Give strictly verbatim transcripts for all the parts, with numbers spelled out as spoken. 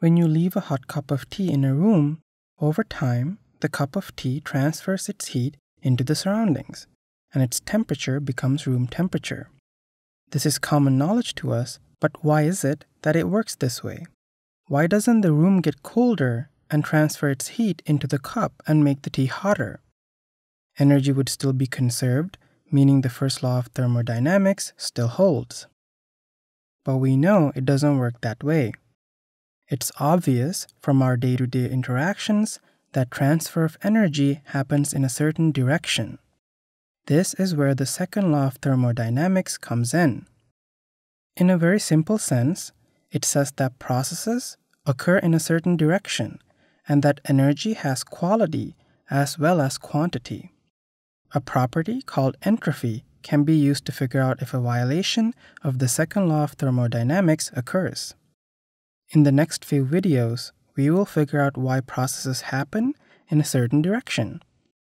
When you leave a hot cup of tea in a room, over time, the cup of tea transfers its heat into the surroundings, and its temperature becomes room temperature. This is common knowledge to us, but why is it that it works this way? Why doesn't the room get colder and transfer its heat into the cup and make the tea hotter? Energy would still be conserved, meaning the first law of thermodynamics still holds. But we know it doesn't work that way. It's obvious from our day-to-day interactions that transfer of energy happens in a certain direction. This is where the second law of thermodynamics comes in. In a very simple sense, it says that processes occur in a certain direction and that energy has quality as well as quantity. A property called entropy can be used to figure out if a violation of the second law of thermodynamics occurs. In the next few videos, we will figure out why processes happen in a certain direction.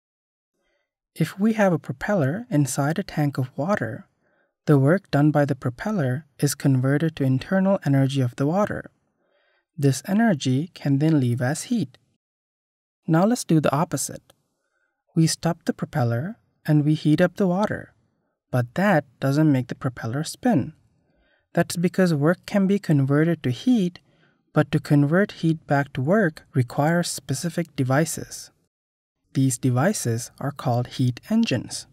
If we have a propeller inside a tank of water, the work done by the propeller is converted to internal energy of the water. This energy can then leave as heat. Now let's do the opposite. We stop the propeller and we heat up the water, but that doesn't make the propeller spin. That's because work can be converted to heat, but to convert heat back to work requires specific devices. These devices are called heat engines.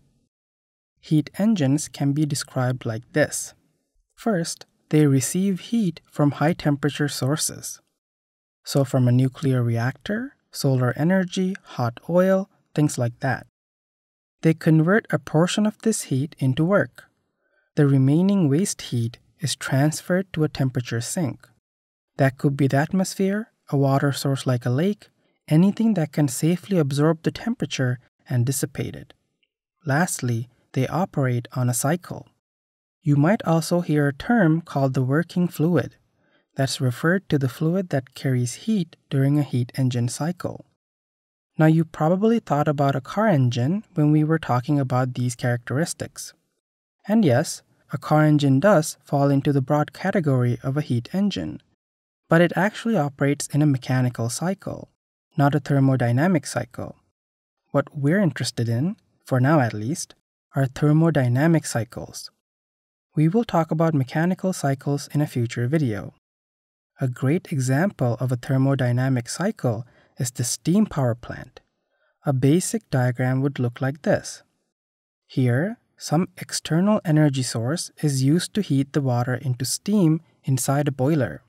Heat engines can be described like this. First, they receive heat from high-temperature sources. So from a nuclear reactor, solar energy, hot oil, things like that. They convert a portion of this heat into work. The remaining waste heat is transferred to a temperature sink. That could be the atmosphere, a water source like a lake, anything that can safely absorb the temperature and dissipate it. Lastly, they operate on a cycle. You might also hear a term called the working fluid. That's referred to the fluid that carries heat during a heat engine cycle. Now you probably thought about a car engine when we were talking about these characteristics. And yes, a car engine does fall into the broad category of a heat engine, but it actually operates in a mechanical cycle, not a thermodynamic cycle. What we're interested in, for now at least, are thermodynamic cycles. We will talk about mechanical cycles in a future video. A great example of a thermodynamic cycle is the steam power plant. A basic diagram would look like this. Here, some external energy source is used to heat the water into steam inside a boiler.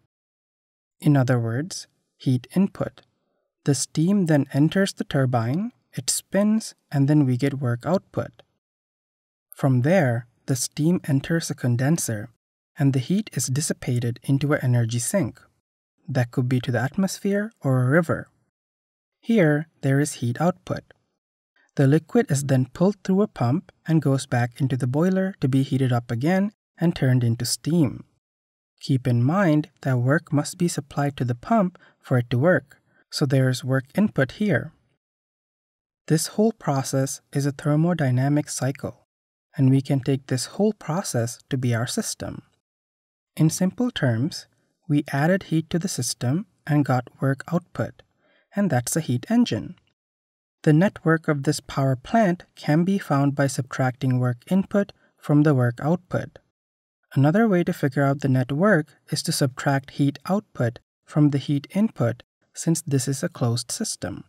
In other words, heat input. The steam then enters the turbine, it spins, and then we get work output. From there, the steam enters a condenser, and the heat is dissipated into an energy sink. That could be to the atmosphere or a river. Here, there is heat output. The liquid is then pulled through a pump and goes back into the boiler to be heated up again and turned into steam. Keep in mind that work must be supplied to the pump for it to work, so there is work input here. This whole process is a thermodynamic cycle, and we can take this whole process to be our system. In simple terms, we added heat to the system and got work output, and that's a heat engine. The network of this power plant can be found by subtracting work input from the work output. Another way to figure out the net work is to subtract heat output from the heat input, since this is a closed system.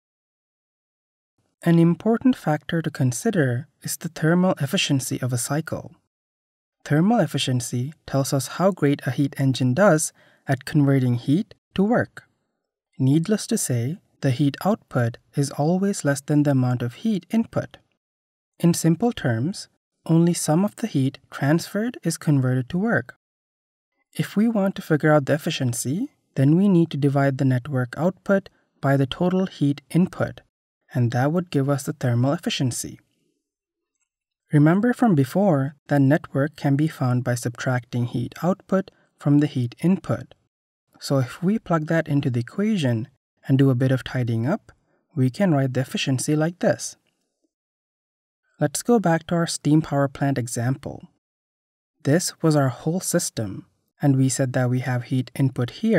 An important factor to consider is the thermal efficiency of a cycle. Thermal efficiency tells us how great a heat engine does at converting heat to work. Needless to say, the heat output is always less than the amount of heat input. In simple terms, only some of the heat transferred is converted to work. If we want to figure out the efficiency, then we need to divide the network output by the total heat input, and that would give us the thermal efficiency. Remember from before that network can be found by subtracting heat output from the heat input. So if we plug that into the equation and do a bit of tidying up, we can write the efficiency like this. Let's go back to our steam power plant example. This was our whole system, and we said that we have heat input here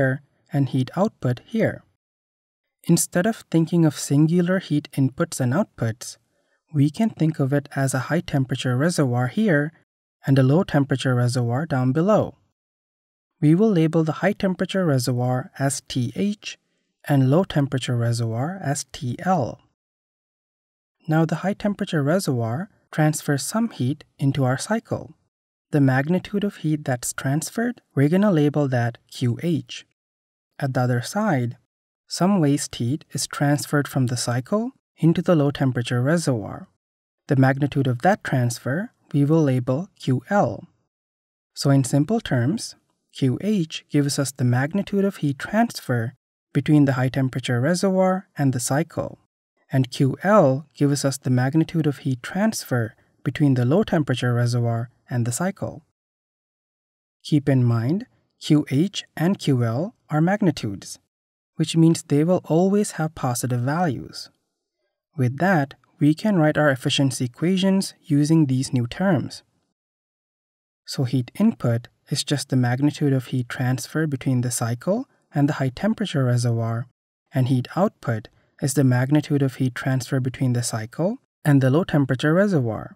and heat output here. Instead of thinking of singular heat inputs and outputs, we can think of it as a high-temperature reservoir here and a low-temperature reservoir down below. We will label the high-temperature reservoir as T H and low-temperature reservoir as T L. Now the high-temperature reservoir transfers some heat into our cycle. The magnitude of heat that's transferred, we're going to label that Q H. At the other side, some waste heat is transferred from the cycle into the low-temperature reservoir. The magnitude of that transfer we will label Q L. So in simple terms, Q H gives us the magnitude of heat transfer between the high-temperature reservoir and the cycle, and Q L gives us the magnitude of heat transfer between the low-temperature reservoir and the cycle. Keep in mind, Q H and Q L are magnitudes, which means they will always have positive values. With that, we can write our efficiency equations using these new terms. So heat input is just the magnitude of heat transfer between the cycle and the high-temperature reservoir, and heat output is the magnitude of heat transfer between the cycle and the low-temperature reservoir.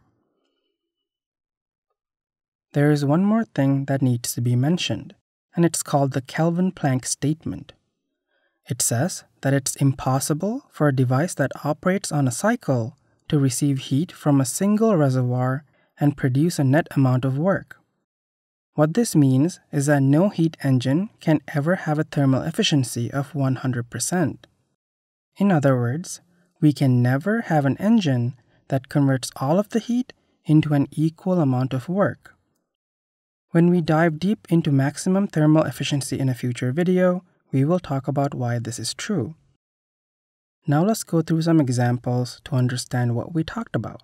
There is one more thing that needs to be mentioned, and it's called the Kelvin-Planck Statement. It says that it's impossible for a device that operates on a cycle to receive heat from a single reservoir and produce a net amount of work. What this means is that no heat engine can ever have a thermal efficiency of one hundred percent. In other words, we can never have an engine that converts all of the heat into an equal amount of work. When we dive deep into maximum thermal efficiency in a future video, we will talk about why this is true. Now let's go through some examples to understand what we talked about.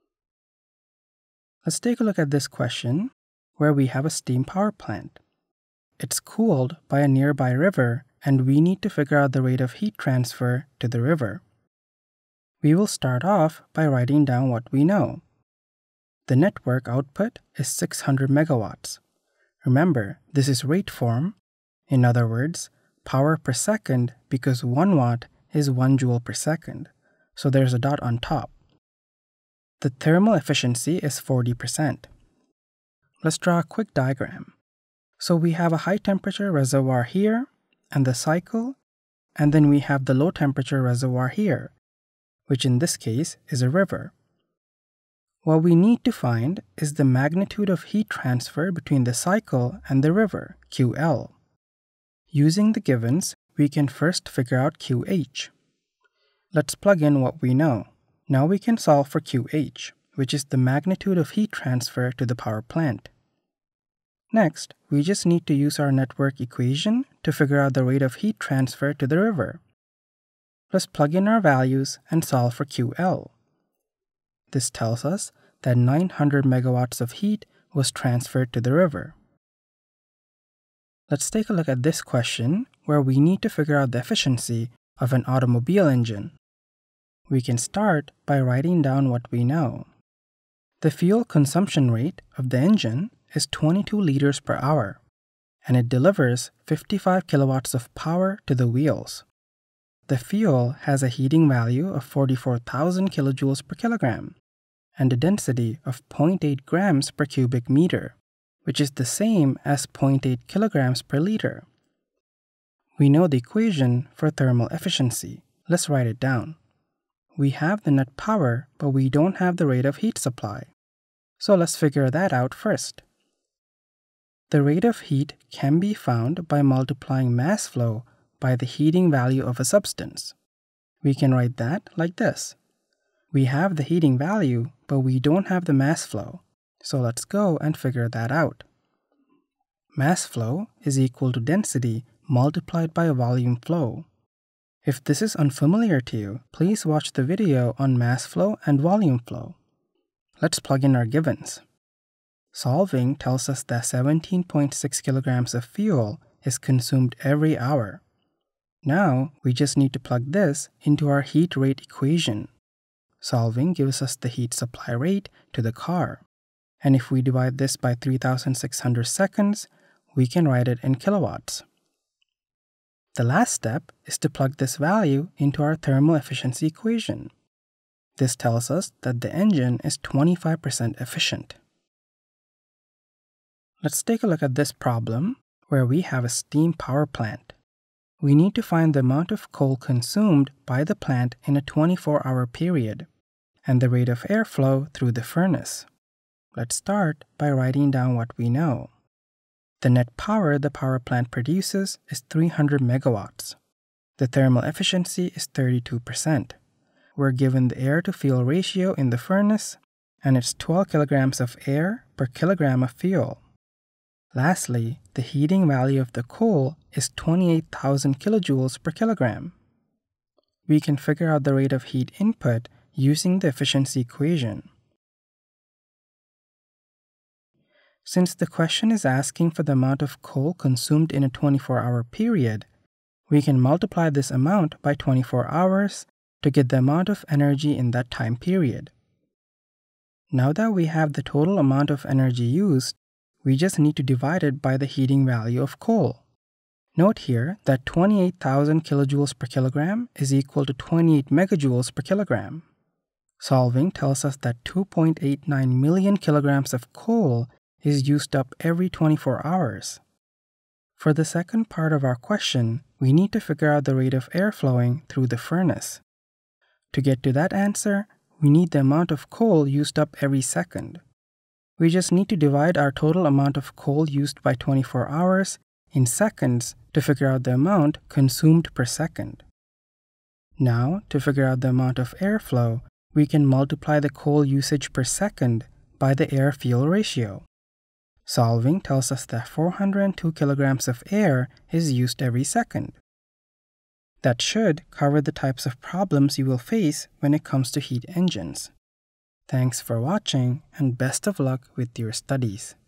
Let's take a look at this question where we have a steam power plant. It's cooled by a nearby river and we need to figure out the rate of heat transfer to the river. We will start off by writing down what we know. The network output is six hundred megawatts. Remember, this is rate form. In other words, power per second because one watt is one joule per second, so there's a dot on top. The thermal efficiency is forty percent. Let's draw a quick diagram. So we have a high-temperature reservoir here, and the cycle, and then we have the low-temperature reservoir here, which in this case is a river. What we need to find is the magnitude of heat transfer between the cycle and the river, Q L. Using the givens, we can first figure out Q H. Let's plug in what we know. Now we can solve for Q H, which is the magnitude of heat transfer to the power plant. Next, we just need to use our network equation to figure out the rate of heat transfer to the river. Let's plug in our values and solve for Q L. This tells us that nine hundred megawatts of heat was transferred to the river. Let's take a look at this question where we need to figure out the efficiency of an automobile engine. We can start by writing down what we know. The fuel consumption rate of the engine is twenty-two liters per hour, and it delivers fifty-five kilowatts of power to the wheels. The fuel has a heating value of forty-four thousand kilojoules per kilogram and a density of zero point eight grams per cubic meter, which is the same as zero point eight kilograms per liter. We know the equation for thermal efficiency. Let's write it down. We have the net power, but we don't have the rate of heat supply. So let's figure that out first. The rate of heat can be found by multiplying mass flow by the heating value of a substance. We can write that like this. We have the heating value, but we don't have the mass flow. So let's go and figure that out. Mass flow is equal to density multiplied by volume flow. If this is unfamiliar to you, please watch the video on mass flow and volume flow. Let's plug in our givens. Solving tells us that seventeen point six kilograms of fuel is consumed every hour. Now, we just need to plug this into our heat rate equation. Solving gives us the heat supply rate to the car. And if we divide this by three thousand six hundred seconds, we can write it in kilowatts. The last step is to plug this value into our thermal efficiency equation. This tells us that the engine is twenty-five percent efficient. Let's take a look at this problem where we have a steam power plant. We need to find the amount of coal consumed by the plant in a twenty-four hour period and the rate of airflow through the furnace. Let's start by writing down what we know. The net power the power plant produces is three hundred megawatts. The thermal efficiency is thirty-two percent. We're given the air-to-fuel ratio in the furnace, and it's twelve kilograms of air per kilogram of fuel. Lastly, the heating value of the coal is twenty-eight thousand kilojoules per kilogram. We can figure out the rate of heat input using the efficiency equation. Since the question is asking for the amount of coal consumed in a twenty-four hour period, we can multiply this amount by twenty-four hours to get the amount of energy in that time period. Now that we have the total amount of energy used, we just need to divide it by the heating value of coal. Note here that twenty-eight thousand kilojoules per kilogram is equal to twenty-eight megajoules per kilogram. Solving tells us that two point eight nine million kilograms of coal is used up every twenty-four hours. For the second part of our question, we need to figure out the rate of air flowing through the furnace. To get to that answer, we need the amount of coal used up every second. We just need to divide our total amount of coal used by twenty-four hours in seconds to figure out the amount consumed per second. Now, to figure out the amount of airflow, we can multiply the coal usage per second by the air-fuel ratio. Solving tells us that four hundred two kilograms of air is used every second. That should cover the types of problems you will face when it comes to heat engines. Thanks for watching, and best of luck with your studies.